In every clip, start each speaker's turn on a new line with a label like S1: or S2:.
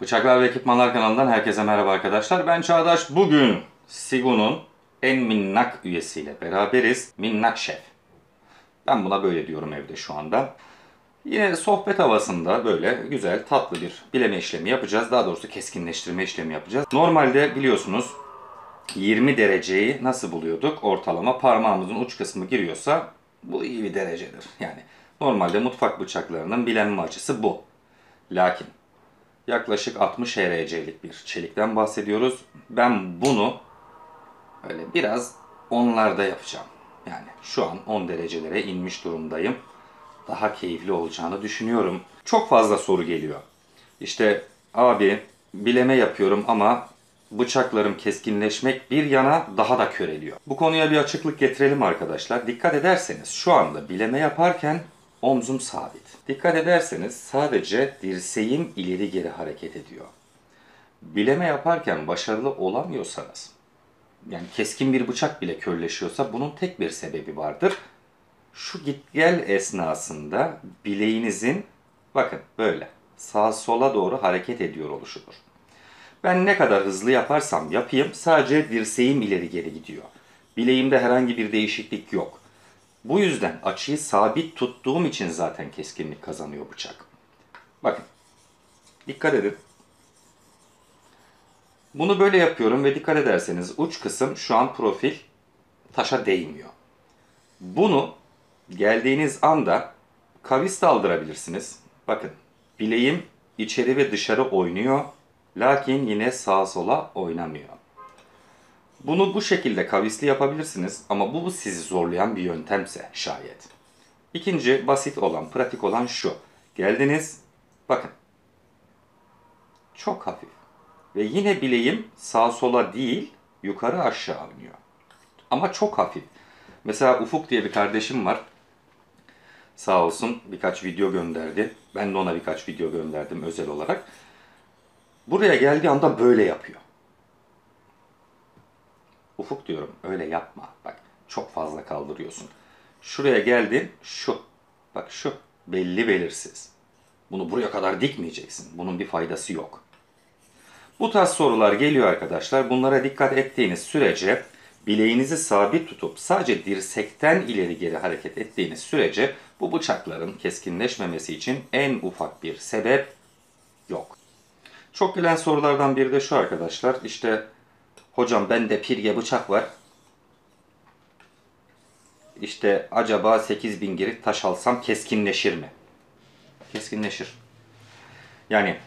S1: Bıçaklar ve Ekipmanlar kanalından herkese merhaba arkadaşlar. Ben Çağdaş. Bugün Sigu'nun en minnak üyesiyle beraberiz. Minnak Şef. Ben buna böyle diyorum evde şu anda. Yine sohbet havasında böyle güzel tatlı bir bileme işlemi yapacağız. Daha doğrusu keskinleştirme işlemi yapacağız. Normalde biliyorsunuz 20 dereceyi nasıl buluyorduk? Ortalama parmağımızın uç kısmı giriyorsa bu iyi bir derecedir. Yani normalde mutfak bıçaklarının bilenme açısı bu. Lakin yaklaşık 60 HRC'lik bir çelikten bahsediyoruz. Ben bunu öyle biraz onlarda yapacağım. Yani şu an 10 derecelere inmiş durumdayım. Daha keyifli olacağını düşünüyorum. Çok fazla soru geliyor. İşte abi bileme yapıyorum ama bıçaklarım keskinleşmek bir yana daha da köreliyor. Bu konuya bir açıklık getirelim arkadaşlar. Dikkat ederseniz şu anda bileme yaparken omzum sabit. Dikkat ederseniz sadece dirseğim ileri geri hareket ediyor. Bileme yaparken başarılı olamıyorsanız, yani keskin bir bıçak bile körleşiyorsa bunun tek bir sebebi vardır. Şu git gel esnasında bileğinizin bakın böyle sağa sola doğru hareket ediyor oluşudur. Ben ne kadar hızlı yaparsam yapayım sadece dirseğim ileri geri gidiyor. Bileğimde herhangi bir değişiklik yok. Bu yüzden açıyı sabit tuttuğum için zaten keskinlik kazanıyor bıçak. Bakın dikkat edin. Bunu böyle yapıyorum ve dikkat ederseniz uç kısım şu an profil taşa değmiyor. Bunu geldiğiniz anda kavis de aldırabilirsiniz. Bakın bileğim içeri ve dışarı oynuyor. Lakin yine sağa sola oynamıyor. Bunu bu şekilde kavisli yapabilirsiniz ama bu sizi zorlayan bir yöntemse şayet. İkinci basit olan, pratik olan şu. Geldiniz, bakın. Çok hafif. Ve yine bileğim sağa sola değil, yukarı aşağı oynuyor. Ama çok hafif. Mesela Ufuk diye bir kardeşim var. Sağ olsun birkaç video gönderdi. Ben de ona birkaç video gönderdim özel olarak. Buraya geldiği anda böyle yapıyor. Ufuk diyorum öyle yapma. Bak çok fazla kaldırıyorsun. Şuraya geldin şu. Bak şu belli belirsiz. Bunu buraya kadar dikmeyeceksin. Bunun bir faydası yok. Bu tarz sorular geliyor arkadaşlar. Bunlara dikkat ettiğiniz sürece bileğinizi sabit tutup sadece dirsekten ileri geri hareket ettiğiniz sürece bu bıçakların keskinleşmemesi için en ufak bir sebep yok. Çok gelen sorulardan biri de şu arkadaşlar. İşte hocam bende pirye bıçak var. İşte acaba 8000 girit taş alsam keskinleşir mi? Keskinleşir. Yani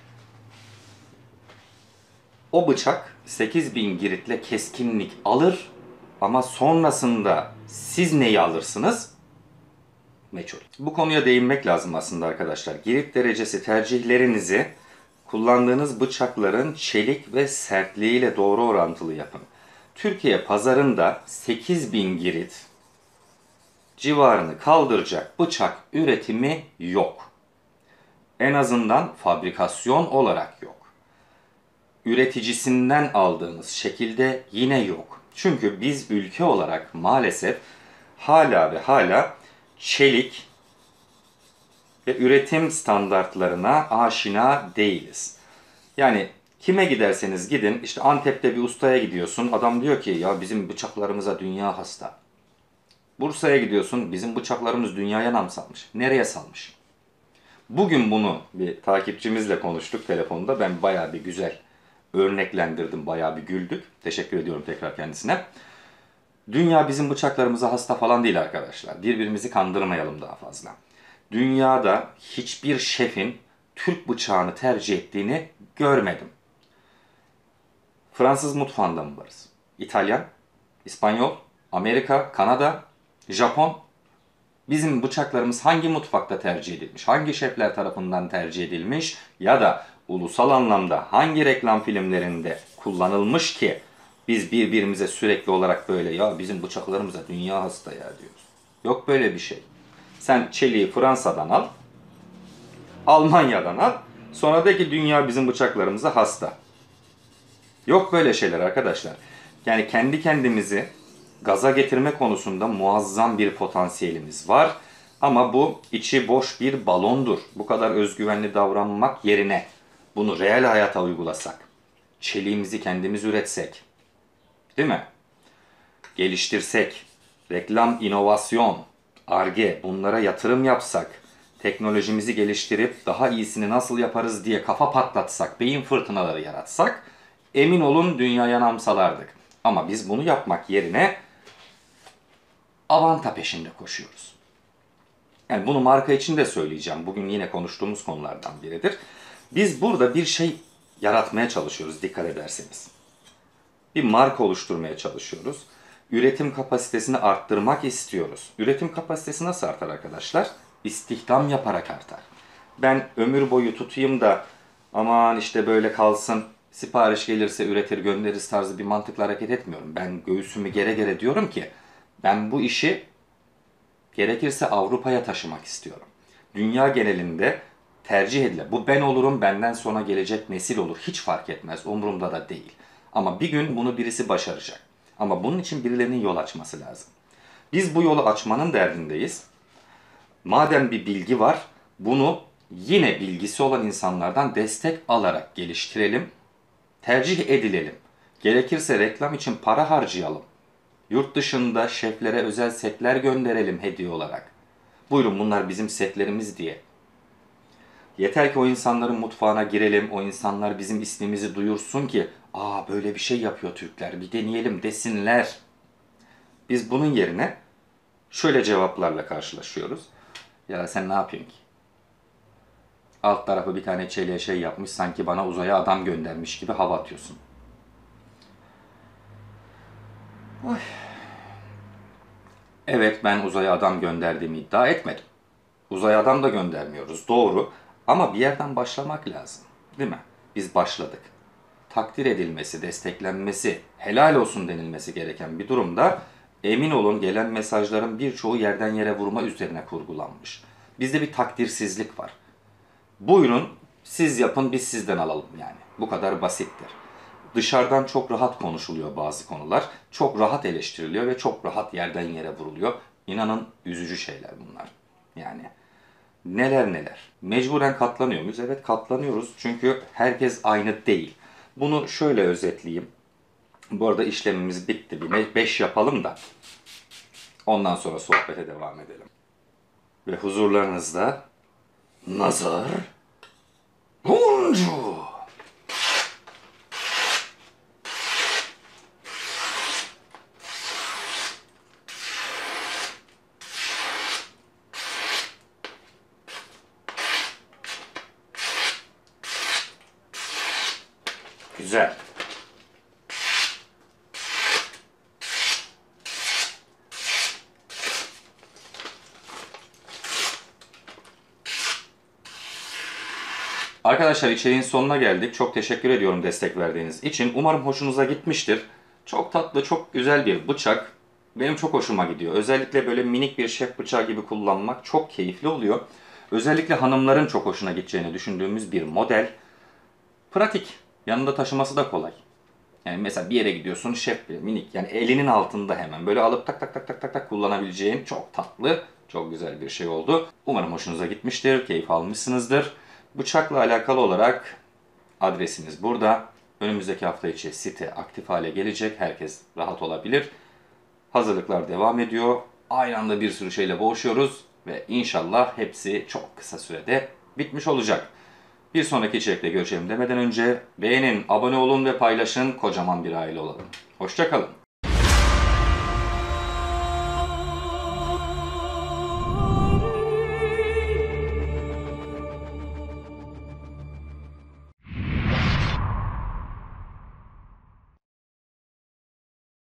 S1: o bıçak 8000 giritle keskinlik alır ama sonrasında siz neyi alırsınız? Meçhul. Bu konuya değinmek lazım aslında arkadaşlar. Girit derecesi tercihlerinizi kullandığınız bıçakların çelik ve sertliğiyle doğru orantılı yapın. Türkiye pazarında 8000 girit civarını kaldıracak bıçak üretimi yok. En azından fabrikasyon olarak yok. Üreticisinden aldığınız şekilde yine yok. Çünkü biz ülke olarak maalesef hala ve hala çelik ve üretim standartlarına aşina değiliz. Yani kime giderseniz gidin, işte Antep'te bir ustaya gidiyorsun, adam diyor ki ya bizim bıçaklarımıza dünya hasta. Bursa'ya gidiyorsun, bizim bıçaklarımız dünyaya nam salmış. Nereye salmış? Bugün bunu bir takipçimizle konuştuk telefonda. Ben bayağı bir güzel örneklendirdim, bayağı bir güldük. Teşekkür ediyorum tekrar kendisine. Dünya bizim bıçaklarımıza hasta falan değil arkadaşlar. Birbirimizi kandırmayalım daha fazla. Dünyada hiçbir şefin Türk bıçağını tercih ettiğini görmedim. Fransız mutfağında mı varız? İtalyan, İspanyol, Amerika, Kanada, Japon. Bizim bıçaklarımız hangi mutfakta tercih edilmiş? Hangi şefler tarafından tercih edilmiş? Ya da ulusal anlamda hangi reklam filmlerinde kullanılmış ki biz birbirimize sürekli olarak böyle ya bizim bıçaklarımıza dünya hasta ya diyoruz. Yok böyle bir şey. Sen çeliği Fransa'dan al, Almanya'dan al, sonra de ki dünya bizim bıçaklarımıza hasta. Yok böyle şeyler arkadaşlar. Yani kendi kendimizi gaza getirme konusunda muazzam bir potansiyelimiz var. Ama bu içi boş bir balondur. Bu kadar özgüvenli davranmak yerine bunu reel hayata uygulasak, çeliğimizi kendimiz üretsek, değil mi? Geliştirsek, reklam, inovasyon, Ar-Ge bunlara yatırım yapsak, teknolojimizi geliştirip daha iyisini nasıl yaparız diye kafa patlatsak, beyin fırtınaları yaratsak, emin olun dünyaya namsalardık. Ama biz bunu yapmak yerine avanta peşinde koşuyoruz. Yani bunu marka için de söyleyeceğim. Bugün yine konuştuğumuz konulardan biridir. Biz burada bir şey yaratmaya çalışıyoruz dikkat ederseniz. Bir marka oluşturmaya çalışıyoruz. Üretim kapasitesini arttırmak istiyoruz. Üretim kapasitesi nasıl artar arkadaşlar? İstihdam yaparak artar. Ben ömür boyu tutayım da aman işte böyle kalsın, sipariş gelirse üretir göndeririz tarzı bir mantıkla hareket etmiyorum. Ben göğsümü gere gere diyorum ki ben bu işi gerekirse Avrupa'ya taşımak istiyorum. Dünya genelinde tercih edilen, bu ben olurum, benden sonra gelecek nesil olur. Hiç fark etmez, umurumda da değil. Ama bir gün bunu birisi başaracak. Ama bunun için birilerinin yol açması lazım. Biz bu yolu açmanın derdindeyiz. Madem bir bilgi var, bunu yine bilgisi olan insanlardan destek alarak geliştirelim, tercih edilelim. Gerekirse reklam için para harcayalım. Yurt dışında şeflere özel setler gönderelim hediye olarak. Buyurun bunlar bizim setlerimiz diye. Yeter ki o insanların mutfağına girelim, o insanlar bizim ismimizi duyursun ki aa böyle bir şey yapıyor Türkler, bir deneyelim desinler. Biz bunun yerine şöyle cevaplarla karşılaşıyoruz. Ya sen ne yapıyorsun ki? Alt tarafı bir tane çeliğe şey yapmış, sanki bana uzaya adam göndermiş gibi hava atıyorsun. Oy. Evet ben uzaya adam gönderdiğimi iddia etmedim. Uzaya adam da göndermiyoruz, doğru. Ama bir yerden başlamak lazım, değil mi? Biz başladık. Takdir edilmesi, desteklenmesi, helal olsun denilmesi gereken bir durumda emin olun gelen mesajların birçoğu yerden yere vurma üzerine kurgulanmış. Bizde bir takdirsizlik var. Buyurun siz yapın biz sizden alalım yani. Bu kadar basittir. Dışarıdan çok rahat konuşuluyor bazı konular. Çok rahat eleştiriliyor ve çok rahat yerden yere vuruluyor. İnanın üzücü şeyler bunlar. Yani neler neler. Mecburen katlanıyor muyuz? Evet katlanıyoruz. Çünkü herkes aynı değil. Bunu şöyle özetleyeyim. Bu arada işlemimiz bitti. Bir 5 yapalım da ondan sonra sohbete devam edelim. Ve huzurlarınızda Nazar Boncu. Güzel. Arkadaşlar içeriğin sonuna geldik. Çok teşekkür ediyorum destek verdiğiniz için. Umarım hoşunuza gitmiştir. Çok tatlı, çok güzel bir bıçak. Benim çok hoşuma gidiyor. Özellikle böyle minik bir şef bıçağı gibi kullanmak çok keyifli oluyor. Özellikle hanımların çok hoşuna gideceğini düşündüğümüz bir model. Pratik. Yanında taşıması da kolay. Yani mesela bir yere gidiyorsun şef bir minik yani elinin altında hemen böyle alıp tak tak tak tak tak tak kullanabileceğin çok tatlı, çok güzel bir şey oldu. Umarım hoşunuza gitmiştir, keyif almışsınızdır. Bıçakla alakalı olarak adresimiz burada. Önümüzdeki hafta içi site aktif hale gelecek. Herkes rahat olabilir. Hazırlıklar devam ediyor. Aynı anda bir sürü şeyle boğuşuyoruz ve inşallah hepsi çok kısa sürede bitmiş olacak. Bir sonraki içerikte görüşelim demeden önce beğenin, abone olun ve paylaşın, kocaman bir aile olalım. Hoşça kalın.